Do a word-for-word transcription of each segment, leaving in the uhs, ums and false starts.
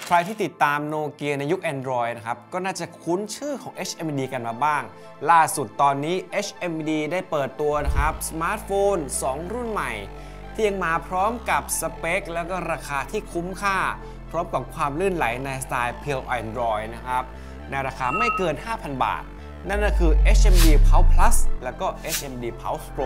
ใครที่ติดตามโนเกียในยุค Android นะครับก็น่าจะคุ้นชื่อของ เอช เอ็ม ดี กันมาบ้างล่าสุดตอนนี้ เอช เอ็ม ดี ได้เปิดตัวนะครับสมาร์ทโฟนสองรุ่นใหม่ที่ยังมาพร้อมกับสเปคแล้วก็ราคาที่คุ้มค่าพร้อมกับความลื่นไหลในสไตล์ Pure Android นะครับในราคาไม่เกิน ห้าพัน บาทนั่นก็คือ เอช เอ็ม ดี Pulse Plus แล้วก็ เอช เอ็ม ดี Pulse Pro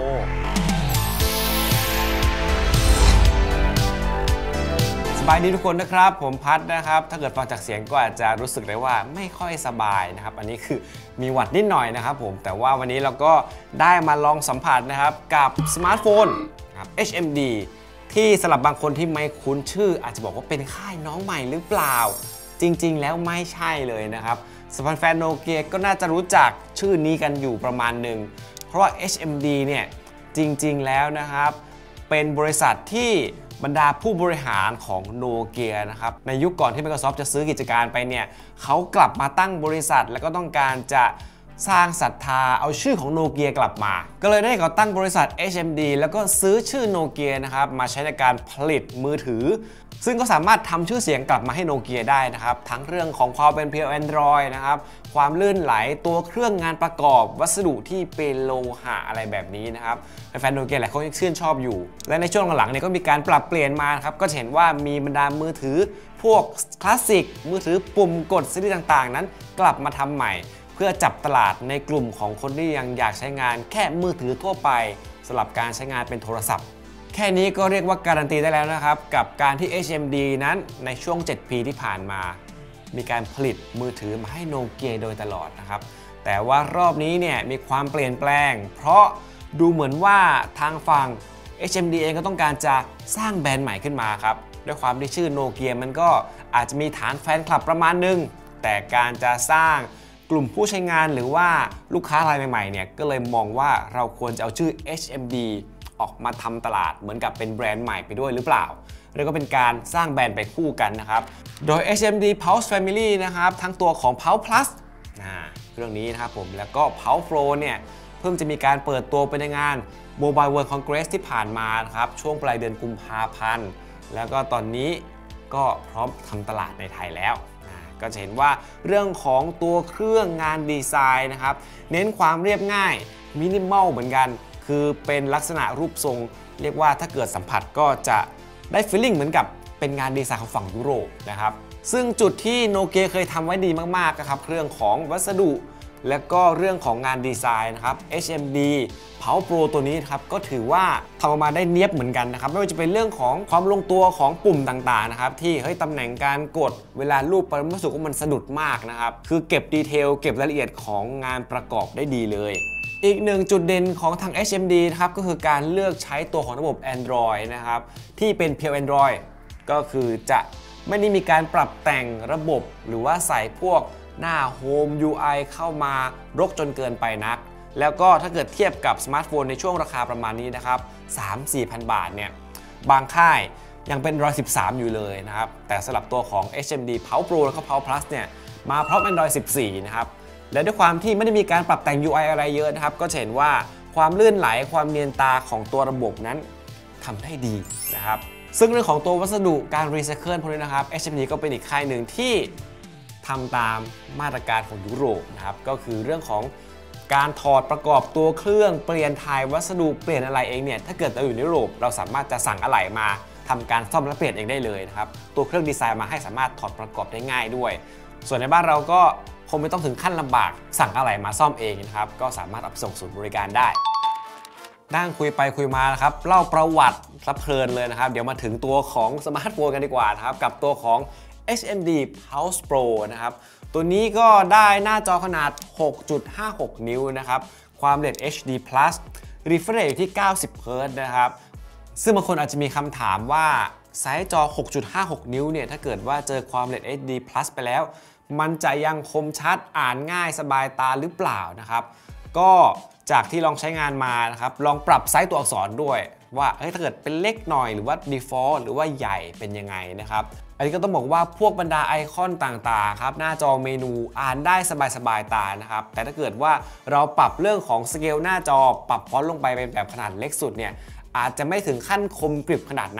สบายดีทุกคนนะครับผมพัดนะครับถ้าเกิดฟังจากเสียงก็อาจจะรู้สึกได้ว่าไม่ค่อยสบายนะครับอันนี้คือมีหวัดนิดหน่อยนะครับผมแต่ว่าวันนี้เราก็ได้มาลองสัมผัสนะครับกับสมาร์ทโฟนครับ เอช เอ็ม ดี ที่สำหรับบางคนที่ไม่คุ้นชื่ออาจจะบอกว่าเป็นค่ายน้องใหม่หรือเปล่าจริงๆแล้วไม่ใช่เลยนะครับสำหรับแฟนโนเกียก็น่าจะรู้จักชื่อนี้กันอยู่ประมาณหนึ่งเพราะว่า เอช เอ็ม ดี เนี่ยจริงๆแล้วนะครับเป็นบริษัทที่บรรดาผู้บริหารของโนเกียนะครับในยุคก่อนที่ Microsoft จะซื้อกิจการไปเนี่ยเขากลับมาตั้งบริษัทแล้วก็ต้องการจะสร้างศรัทธาเอาชื่อของโนเกียกลับมาก็เลยได้ก่อตั้งบริษัท เอช เอ็ม ดี แล้วก็ซื้อชื่อโนเกียนะครับมาใช้ในการผลิตมือถือซึ่งก็สามารถทำชื่อเสียงกลับมาให้โนเกียได้นะครับทั้งเรื่องของความเป็น Pure Android นะครับความลื่นไหลตัวเครื่องงานประกอบวัสดุที่เป็นโลหะอะไรแบบนี้นะครับแฟนโนเกียหลายคนยังชื่นชอบอยู่และในช่วงหลังๆเนี่ยก็มีการปรับเปลี่ยนมาครับก็เห็นว่ามีบรรดามือถือพวกคลาสสิกมือถือปุ่มกดซีรีส์ต่างๆนั้นกลับมาทำใหม่เพื่อจับตลาดในกลุ่มของคนที่ยังอยากใช้งานแค่มือถือทั่วไปสำหรับการใช้งานเป็นโทรศัพท์แค่นี้ก็เรียกว่าการันตีได้แล้วนะครับกับการที่ เอช เอ็ม ดี นั้นในช่วงเจ็ดปีที่ผ่านมามีการผลิตมือถือมาให้โนเกียโดยตลอดนะครับแต่ว่ารอบนี้เนี่ยมีความเปลี่ยนแปลงเพราะดูเหมือนว่าทางฝั่ง เอช เอ็ม ดี เองก็ต้องการจะสร้างแบรนด์ใหม่ขึ้นมาครับด้วยความที่ชื่อโนเกียมันก็อาจจะมีฐานแฟนคลับประมาณนึงแต่การจะสร้างกลุ่มผู้ใช้งานหรือว่าลูกค้ารายใหม่ๆเนี่ยก็เลยมองว่าเราควรจะเอาชื่อ เอช เอ็ม ดี ออกมาทำตลาดเหมือนกับเป็นแบรนด์ใหม่ไปด้วยหรือเปล่าแล้วก็เป็นการสร้างแบรนด์ไปคู่กันนะครับโดย เอช เอ็ม ดี Pulse Family นะครับทั้งตัวของ Pulse Plus นะเรื่องนี้นะครับผมแล้วก็ Pulse Pro เนี่ยเพิ่งจะมีการเปิดตัวไปในงาน Mobile World Congress ที่ผ่านมาครับช่วงปลายเดือนกุมภาพันธ์แล้วก็ตอนนี้ก็พร้อมทำตลาดในไทยแล้วก็จะเห็นว่าเรื่องของตัวเครื่องงานดีไซน์นะครับเน้นความเรียบง่ายมินิมอลเหมือนกันคือเป็นลักษณะรูปทรงเรียกว่าถ้าเกิดสัมผัสก็จะได้ฟีลลิ่งเหมือนกับเป็นงานดีไซน์ของฝั่งยุโรปนะครับซึ่งจุดที่โนเกียเคยทำไว้ดีมากๆนะครับเรื่องของวัสดุและก็เรื่องของงานดีไซน์นะครับ เอช เอ็ม ดี Pulse Pro ตัวนี้ครับก็ถือว่าทำออกมาได้เนียบเหมือนกันนะครับไม่ว่าจะเป็นเรื่องของความลงตัวของปุ่มต่างๆนะครับที่เฮ้ยตำแหน่งการกดเวลารูปไปรู้สึกว่ามันสะดุดมากนะครับคือเก็บดีเทลเก็บรายละเอียดของงานประกอบได้ดีเลยอีกหนึ่งจุดเด่นของทาง เอช เอ็ม ดี นะครับก็คือการเลือกใช้ตัวของระบบ Android นะครับที่เป็น Pure Android ก็คือจะไม่ได้มีการปรับแต่งระบบหรือว่าใส่พวกหน้า Home ยู ไอ เข้ามารกจนเกินไปนักแล้วก็ถ้าเกิดเทียบกับสมาร์ทโฟนในช่วงราคาประมาณนี้นะครับ สามถึงสี่พัน บาทเนี่ยบางค่ายยังเป็น หนึ่งร้อยสิบสาม อยู่เลยนะครับแต่สำหรับตัวของ เอช เอ็ม ดี Pulse Pro แล้วก็ Pulse Plus เนี่ยมาพร้อม Android สิบสี่ นะครับและด้วยความที่ไม่ได้มีการปรับแต่ง ยู ไอ อะไรเยอะนะครับก็เห็นว่าความลื่นไหลความเนียนตาของตัวระบบนั้นทำได้ดีนะครับซึ่งเรื่องของตัววัสดุการรีไซเคิลพวกนี้นะครับ เอช เอ็ม ดี ก็เป็นอีกค่ายหนึ่งที่ทำตามมาตรการของยุโรปนะครับก็คือเรื่องของการถอดประกอบตัวเครื่องเปลี่ยนถ่ายวัสดุเปลี่ยนอะไรเองเนี่ยถ้าเกิดเราอยู่ในยุโรปเราสามารถจะสั่งอะไหล่มาทำการซ่อมและเปลี่ยนเองได้เลยนะครับตัวเครื่องดีไซน์มาให้สามารถถอดประกอบได้ง่ายด้วยส่วนในบ้านเราก็คงไม่ต้องถึงขั้นลำบากสั่งอะไหล่มาซ่อมเองนะครับก็สามารถเอาไปส่งศูนย์บริการได้นั่งคุยไปคุยมานะครับเล่าประวัติสะเพลินเลยนะครับเดี๋ยวมาถึงตัวของสมาร์ทโฟนกันดีกว่านะครับกับตัวของ เอช เอ็ม ดี Pulse Pro นะครับตัวนี้ก็ได้หน้าจอขนาด หกจุดห้าหก นิ้วนะครับความเร็ว เอช ดี Plus Refresh Rate อยู่ที่ เก้าสิบ เฮิร์ตซ์ นะครับซึ่งบางคนอาจจะมีคำถามว่าไซส์จอ หกจุดห้าหก นิ้วเนี่ยถ้าเกิดว่าเจอความเร็ว เอช ดี Plus ไปแล้วมันจะยังคมชัดอ่านง่ายสบายตาหรือเปล่านะครับก็จากที่ลองใช้งานมานะครับลองปรับไซส์ตัวอักษรด้วยว่าเฮ้ยถ้าเกิดเป็นเล็กหน่อยหรือว่า Default หรือว่าใหญ่เป็นยังไงนะครับอันนี้ก็ต้องบอกว่าพวกบรรดาไอคอนต่างๆครับหน้าจอเมนูอ่านได้สบายๆตานะครับแต่ถ้าเกิดว่าเราปรับเรื่องของสเกลหน้าจอปรับฟอนต์ลงไปเป็นแบบขนาดเล็กสุดเนี่ยอาจจะไม่ถึงขั้นคมกริบขนาดนั้น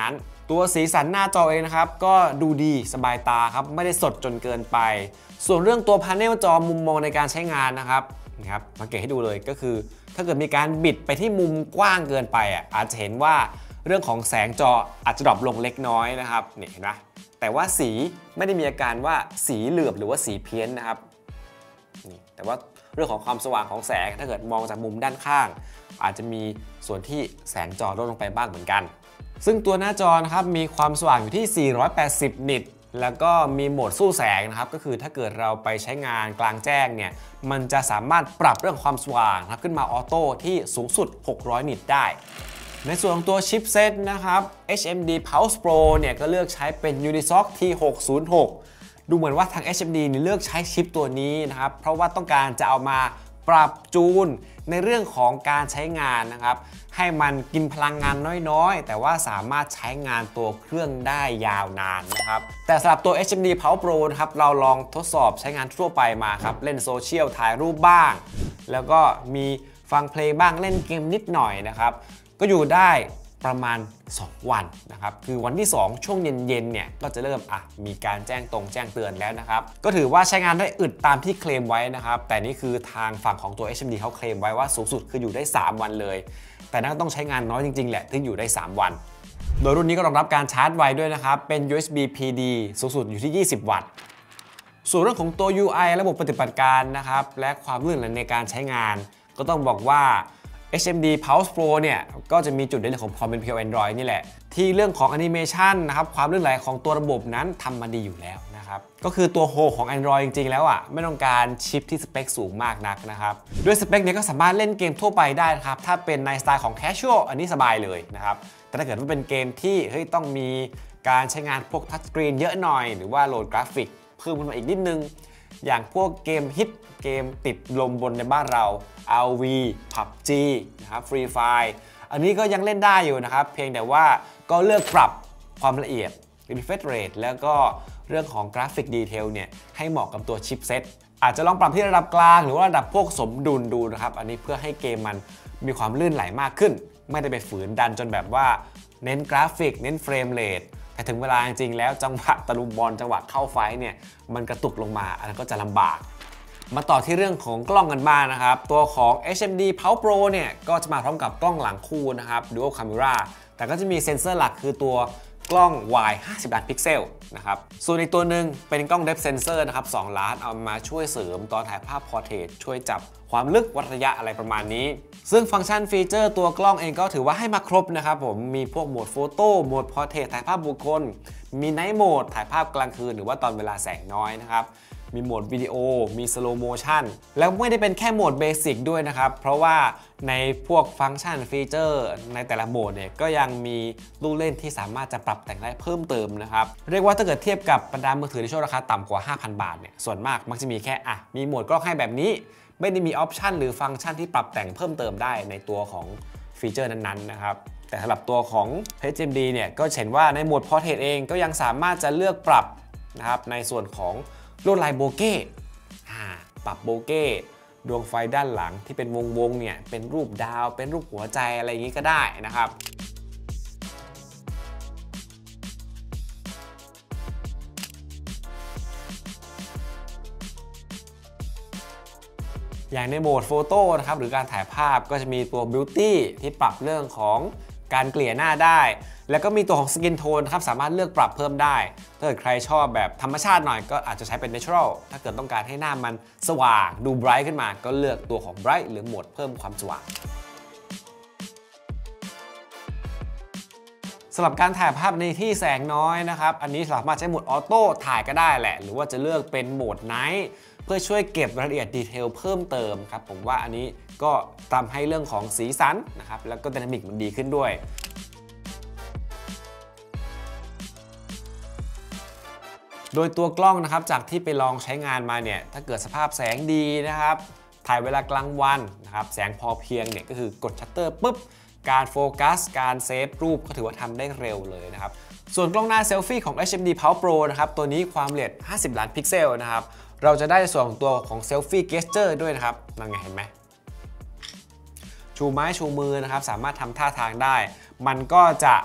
ตัวสีสันหน้าจอเองนะครับก็ดูดีสบายตาครับไม่ได้สดจนเกินไปส่วนเรื่องตัวพาเนลจอมุมมองในการใช้งานนะครับนะครับสังเกตให้ดูเลยก็คือถ้าเกิดมีการบิดไปที่มุมกว้างเกินไปอ่ะอาจจะเห็นว่าเรื่องของแสงจออาจจะดรอปลงเล็กน้อยนะครับนี่เห็นไหมแต่ว่าสีไม่ได้มีอาการว่าสีเหลือบหรือว่าสีเพี้ยนนะครับนี่แต่ว่าเรื่องของความสว่างของแสงถ้าเกิดมองจากมุมด้านข้างอาจจะมีส่วนที่แสงจอลดลงไปบ้างเหมือนกันซึ่งตัวหน้าจอนะครับมีความสว่างอยู่ที่สี่ร้อยแปดสิบนิตแล้วก็มีโหมดสู้แสงนะครับก็คือถ้าเกิดเราไปใช้งานกลางแจ้งเนี่ยมันจะสามารถปรับเรื่องความสว่างครับขึ้นมาออโต้ที่สูงสุดหกร้อยนิตได้ในส่วนของตัวชิปเซตนะครับ เอช เอ็ม ดี Pulse Pro เนี่ยก็เลือกใช้เป็น Unisoc ที หกศูนย์หก ดูเหมือนว่าทาง เอช เอ็ม ดี นี่เลือกใช้ชิปตัวนี้นะครับเพราะว่าต้องการจะเอามาปรับจูนในเรื่องของการใช้งานนะครับให้มันกินพลังงานน้อยๆแต่ว่าสามารถใช้งานตัวเครื่องได้ยาวนานนะครับแต่สำหรับตัว เอช เอ็ม ดี Pulse Pro นะครับเราลองทดสอบใช้งานทั่วไปมาครับเล่นโซเชียลถ่ายรูปบ้างแล้วก็มีฟังเพลงบ้างเล่นเกมนิดหน่อยนะครับก็อยู่ได้ประมาณสองวันนะครับคือวันที่สองช่วงเย็นๆเนี่ยก็จะเริ่มอ่ะมีการแจ้งตรงแจ้งเตือนแล้วนะครับก็ถือว่าใช้งานได้อึดตามที่เคลมไว้นะครับแต่นี่คือทางฝั่งของตัว เอช เอ็ม ดี เขาเคลมไว้ว่าสูงสุดคืออยู่ได้สามวันเลยแต่นั่นก็ต้องใช้งานน้อยจริงๆแหละถึงอยู่ได้สามวันโดยรุ่นนี้ก็รองรับการชาร์จไวด้วยนะครับเป็น ยู เอส บี พี ดี สูงสุดอยู่ที่ยี่สิบวัตต์ส่วนเรื่องของตัว ยู ไอ ระบบปฏิบัติการนะครับและความลื่นไหลในการใช้งานก็ต้องบอกว่าเอช เอ็ม ดี Pulse Pro เนี่ยก็จะมีจุดเด่นของความเป็นเพียว Android นี่แหละที่เรื่องของแอนิเมชันนะครับความลื่นไหลของตัวระบบนั้นทำมาดีอยู่แล้วนะครับก็คือตัวโฮของ Android จริงๆแล้วอ่ะไม่ต้องการชิปที่สเปคสูงมากนักนะครับด้วยสเปคนี้ก็สามารถเล่นเกมทั่วไปได้นะครับถ้าเป็นในสไตล์ของ Casual อันนี้สบายเลยนะครับแต่ถ้าเกิดว่าเป็นเกมที่เฮ้ยต้องมีการใช้งานพวกทัชสกรีนเยอะหน่อยหรือว่าโหลดกราฟิกเพิ่มขึ้นมาอีกนิดนึงอย่างพวกเกมฮิตเกมติดลมบนในบ้านเรา อาร์ วี พับจี นะครับ Free Fire อันนี้ก็ยังเล่นได้อยู่นะครับเพียงแต่ว่าก็เลือกปรับความละเอียด refresh rate แล้วก็เรื่องของกราฟิกดีเทลเนี่ยให้เหมาะกับตัวชิปเซ็ตอาจจะลองปรับที่ระดับกลางหรือว่าระดับพวกสมดุลดูนะครับอันนี้เพื่อให้เกมมันมีความลื่นไหลมากขึ้นไม่ได้ไปฝืนดันจนแบบว่าเน้นกราฟิกเน้นเฟรมเรทแต่ถึงเวลาจริงๆแล้วจังหวะตะลุมบอลจังหวะเข้าไฟเนี่ยมันกระตุกลงมาอันนั้นก็จะลำบากมาต่อที่เรื่องของกล้องกันบ้าง นะครับตัวของ เอช เอ็ม ดี Pulse Pro เนี่ยก็จะมาพร้อมกับกล้องหลังคู่นะครับ Dual Camera แต่ก็จะมีเซ็นเซอร์หลักคือตัวกล้อง Wide ห้าสิบล้านพิกเซลนะครับส่วนอีกตัวหนึ่งเป็นกล้อง Depth Sensor นะครับสองล้านเอามาช่วยเสริมตอนถ่ายภาพ Portrait ช่วยจับความลึกวัดระยะอะไรประมาณนี้ซึ่งฟังก์ชันฟีเจอร์ตัวกล้องเองก็ถือว่าให้มาครบนะครับผมมีพวกโหมดโฟโต้โหมด Portrait ถ่ายภาพบุคคลมีไนท์โหมดถ่ายภาพกลางคืนหรือว่าตอนเวลาแสงน้อยนะครับมีโหมดวิดีโอมีสโลโมชันแล้วไม่ได้เป็นแค่โหมดเบสิกด้วยนะครับเพราะว่าในพวกฟังก์ชันฟีเจอร์ในแต่ละโหมดเนี่ยก็ยังมีลูกเล่นที่สามารถจะปรับแต่งได้เพิ่มเติมนะครับเรียกว่าถ้าเกิดเทียบกับบรรดามือถือในช่วงราคาต่ำกว่า ห้าพัน บาทเนี่ยส่วนมากมักจะมีแค่อ่ะมีโหมดกล้องให้แบบนี้ไม่ได้มีออปชันหรือฟังก์ชันที่ปรับแต่งเพิ่มเติมได้ในตัวของฟีเจอร์นั้นๆนะครับแต่สำหรับตัวของ เอช เอ็ม ดี เนี่ยก็เห็นว่าในโหมด Portrait เองก็ยังสามารถจะเลือกปรับนะครับในส่วนของลวดลายโบเก้ปรับโบเก้ดวงไฟด้านหลังที่เป็นวงๆเนี่ยเป็นรูปดาวเป็นรูปหัวใจอะไรอย่างนี้ก็ได้นะครับอย่างในโหมดโฟโต้นะครับหรือการถ่ายภาพก็จะมีตัว Beauty ที่ปรับเรื่องของการเกลี่ยหน้าได้แล้วก็มีตัวของ Skin Tone ครับสามารถเลือกปรับเพิ่มได้ถ้าเกิดใครชอบแบบธรรมชาติหน่อยก็อาจจะใช้เป็น Natural ถ้าเกิดต้องการให้หน้ามันสว่างดู Bright ขึ้นมาก็เลือกตัวของ Bright หรือโหมดเพิ่มความสว่างสำหรับการถ่ายภาพในที่แสงน้อยนะครับอันนี้สามารถใช้โหมดออโต้ถ่ายก็ได้แหละหรือว่าจะเลือกเป็นโหมดไนท์เพื่อช่วยเก็บรายละเอียดดีเทลเพิ่มเติมครับผมว่าอันนี้ก็ทำให้เรื่องของสีสันนะครับแล้วก็ไดนามิกมันดีขึ้นด้วยโดยตัวกล้องนะครับจากที่ไปลองใช้งานมาเนี่ยถ้าเกิดสภาพแสงดีนะครับถ่ายเวลากลางวันนะครับแสงพอเพียงเนี่ยก็คือกดชัตเตอร์ปุ๊บการโฟกัสการเซฟรูปก็ถือว่าทำได้เร็วเลยนะครับส่วนกล้องหน้าเซลฟี่ของ เอช เอ็ม ดี Pulse Pro นะครับตัวนี้ความละเอียดห้าสิบล้านพิกเซลนะครับเราจะได้ส่วนของตัวของเซลฟี่เกสเจอร์ด้วยนะครับนั่นไงเห็นไหมชูไม้ชูมือนะครับสามารถทำท่าทางได้มันก็จะ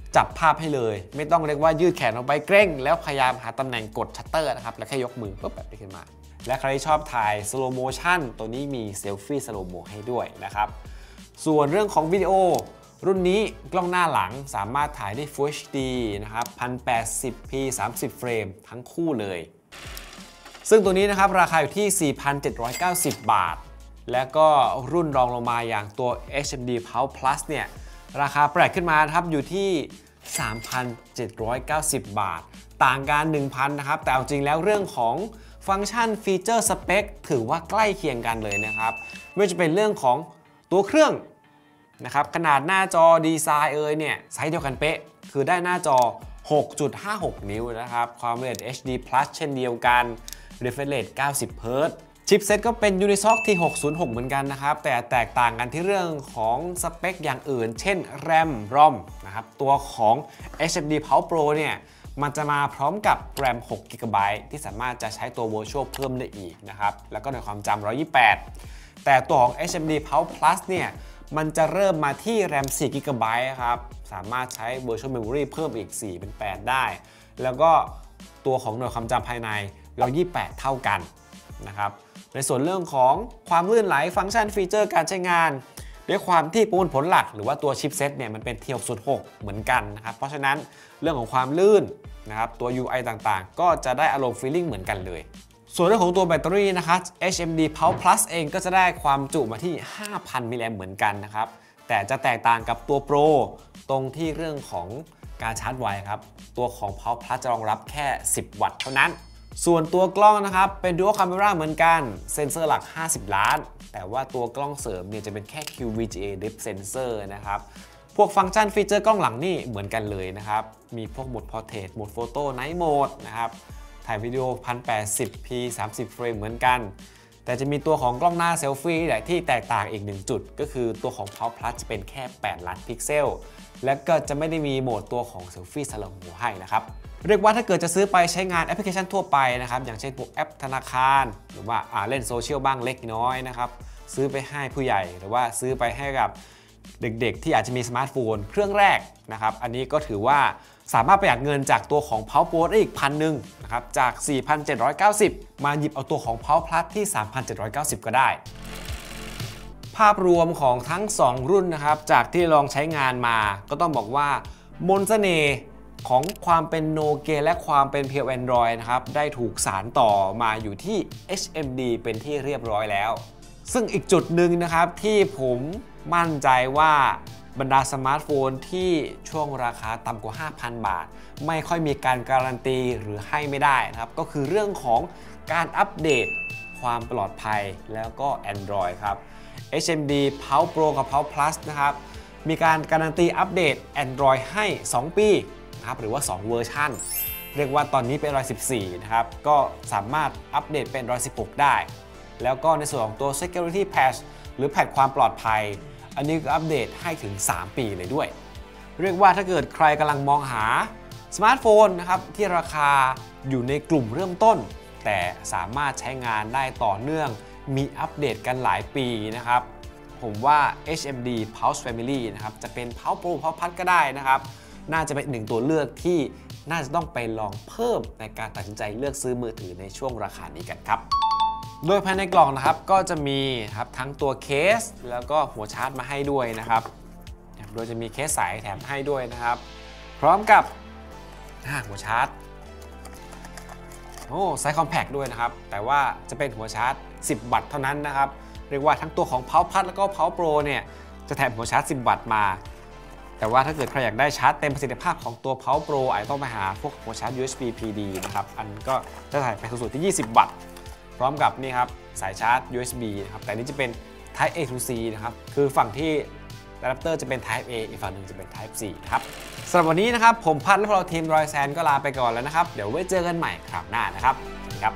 จับภาพให้เลยไม่ต้องเรียกว่ายืดแขนออกไปเกร็งแล้วพยายามหาตำแหน่งกดชัตเตอร์นะครับแล้วแค่ยกมือปุ๊บแบบนี้ขึ้นมาและใครที่ชอบถ่ายสโลโมชั่นตัวนี้มีเซลฟี่สโลโมให้ด้วยนะครับส่วนเรื่องของวิดีโอรุ่นนี้กล้องหน้าหลังสามารถถ่ายได้ Full เอช ดี นะครับ หนึ่งพันแปดสิบพี สามสิบ เฟรมทั้งคู่เลยซึ่งตัวนี้นะครับราคาอยู่ที่ สี่พันเจ็ดร้อยเก้าสิบ บาทและก็รุ่นรองลงมาอย่างตัว เอช เอ็ม ดี Pulse Plus เนี่ยราคาแปลกขึ้นมาครับอยู่ที่ สามพันเจ็ดร้อยเก้าสิบ บาทต่างกัน หนึ่งพัน นะครับแต่เอาจริงแล้วเรื่องของฟังก์ชันฟีเจอร์สเปคถือว่าใกล้เคียงกันเลยนะครับไม่ว่าจะเป็นเรื่องของตัวเครื่องนะครับขนาดหน้าจอดีไซน์เอ่ยเนี่ยไซส์เดียวกันเป๊ะคือได้หน้าจอ หกจุดห้าหก นิ้วนะครับความละเอียด เอช ดี Plus เช่นเดียวกัน Refresh Rate เก้าสิบ เฮิร์ตซ์ชิปเซ็ตก็เป็น Unisoc ที หกศูนย์หก เหมือนกันนะครับแต่แตกต่างกันที่เรื่องของสเปคอย่างอื่นเช่น RAM รอม นะครับตัวของ เอช เอ็ม ดี Pulse Pro เนี่ยมันจะมาพร้อมกับ RAM หก จี บี ที่สามารถจะใช้ตัว Virtual เพิ่มได้อีกนะครับแล้วก็ในความจำหนึ่งร้อยยี่สิบแปดแต่ตัวของ เอช เอ็ม ดี Pulse Plus เนี่ยมันจะเริ่มมาที่ RAM สี่ จี บี ครับสามารถใช้ Virtual Memory เพิ่มอีกสี่เป็นแปดได้แล้วก็ตัวของหน่วยความจำภายในหนึ่งร้อยยี่สิบแปดเท่ากันนะครับในส่วนเรื่องของความลื่นไหลฟังก์ชันฟีเจอร์การใช้งานด้วยความที่ประมวลผลหลักหรือว่าตัวชิปเซ็ตเนี่ยมันเป็น ที หกศูนย์หก เหมือนกันนะครับเพราะฉะนั้นเรื่องของความลื่นนะครับตัว ยู ไอ ต่างๆก็จะได้อารมณ์ฟีลลิ่งเหมือนกันเลยส่วนเรื่องของตัวแบตเตอรี่นะครับ เอช เอ็ม ดี Pulse Plus เองก็จะได้ความจุมาที่ ห้าพัน มิลลิแอมป์เหมือนกันนะครับแต่จะแตกต่างกับตัว Pro ตรงที่เรื่องของการชาร์จไวครับตัวของ Pulse Plus จะรองรับแค่สิบวัตต์เท่านั้นส่วนตัวกล้องนะครับเป็น Dual Camera เหมือนกันเซ็นเซอร์หลักห้าสิบล้านแต่ว่าตัวกล้องเสริมเนี่ยจะเป็นแค่ คิว วี จี เอ Depth Sensor นะครับพวกฟังก์ชันฟีเจอร์กล้องหลังนี่เหมือนกันเลยนะครับมีพวกโหมด Portrait โหมด Photo Night Mode นะครับถ่ายวิดีโอ หนึ่งพันแปดสิบพี สามสิบ เฟรมเหมือนกันแต่จะมีตัวของกล้องหน้าเซลฟี่แหละที่แตกต่างอีกหนึ่งจุดก็คือตัวของ Pulse Plus จะเป็นแค่แปดล้านพิกเซลและก็จะไม่ได้มีโหมดตัวของเซลฟี่สโลโมให้นะครับเรียกว่าถ้าเกิดจะซื้อไปใช้งานแอปพลิเคชันทั่วไปนะครับอย่างเช่นพวกแอปธนาคารหรือว่าเล่นโซเชียลบ้างเล็กน้อยนะครับซื้อไปให้ผู้ใหญ่หรือว่าซื้อไปให้กับเด็กๆที่อาจจะมีสมาร์ทโฟนเครื่องแรกนะครับอันนี้ก็ถือว่าสามารถประหยัดเงินจากตัวของ Pulse Pro ได้อีกพันหนึ่งนะครับจาก สี่พันเจ็ดร้อยเก้าสิบ มาหยิบเอาตัวของ Pulse Plus ที่ สามพันเจ็ดร้อยเก้าสิบ ก็ได้ภาพรวมของทั้งสองรุ่นนะครับจากที่ลองใช้งานมาก็ต้องบอกว่ามนต์เสน่ห์ของความเป็นโนเกียและความเป็นเพียว Android นะครับได้ถูกสานต่อมาอยู่ที่ เอช เอ็ม ดี เป็นที่เรียบร้อยแล้วซึ่งอีกจุดหนึ่งนะครับที่ผมมั่นใจว่าบรรดาสมาร์ทโฟนที่ช่วงราคาต่ำกว่า ห้าพัน บาทไม่ค่อยมีการการันตีหรือให้ไม่ได้นะครับก็คือเรื่องของการอัปเดตความปลอดภัยแล้วก็ Android ครับ เอช เอ็ม ดี Pulse Pro กับ Pulse Plus นะครับมีการการันตีอัปเดต Android ให้สองปีนะครับหรือว่าสองเวอร์ชันเรียกว่าตอนนี้เป็น Android สิบสี่นะครับก็สามารถอัปเดตเป็น Android สิบหก ได้แล้วก็ในส่วนของตัว Security Patch หรือแพทความปลอดภัยอันนี้ก็อัปเดตให้ถึงสามปีเลยด้วยเรียกว่าถ้าเกิดใครกำลังมองหาสมาร์ทโฟนนะครับที่ราคาอยู่ในกลุ่มเริ่มต้นแต่สามารถใช้งานได้ต่อเนื่องมีอัปเดตกันหลายปีนะครับผมว่า เอช เอ็ม ดี Pulse Family นะครับจะเป็น Pulse Pro Pulse Plus ก็ได้นะครับน่าจะเป็นหนึ่งตัวเลือกที่น่าจะต้องไปลองเพิ่มในการตัดสินใจเลือกซื้อมือถือในช่วงราคานี้กันครับโดยภายในกล่องนะครับก็จะมีครับทั้งตัวเคสแล้วก็หัวชาร์จมาให้ด้วยนะครับโดยจะมีเคสใสแถมให้ด้วยนะครับพร้อมกับหัวชาร์จโอ้ไซส์คอมแพคด้วยนะครับแต่ว่าจะเป็นหัวชาร์จสิบวัตต์เท่านั้นนะครับเรียกว่าทั้งตัวของ Pulse Plus แล้วก็ Pulse Pro เนี่ยจะแถมหัวชาร์จสิบวัตต์มาแต่ว่าถ้าเกิดใครอยากได้ชาร์จเต็มประสิทธิภาพของตัว Pulse Pro อาจต้องไปหาพวกหัวชาร์จ ยู เอส บี พี ดี นะครับอันก็จะถ่ายไปสูงสุดที่ยี่สิบวัตต์พร้อมกับนี่ครับสายชาร์จ ยู เอส บี นะครับแต่นี้จะเป็น Type A to C นะครับคือฝั่งที่อะแดปเตอร์จะเป็น Type A อีกฝั่งหนึ่งจะเป็น Type C ครับสำหรับวันนี้นะครับผมพัดและพวกเราทีมรอยแซนก็ลาไปก่อนแล้วนะครับเดี๋ยวไว้เจอกันใหม่คราวหน้านะครับครับ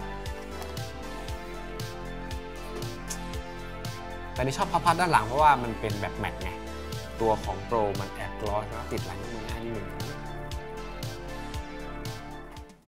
แต่นี่ชอบพับๆด้านหลังเพราะว่ามันเป็นแบบแมตต์ไงตัวของโปรมันแอบกลอสแล้วติดลายนิ้วมือหน้านิดนึง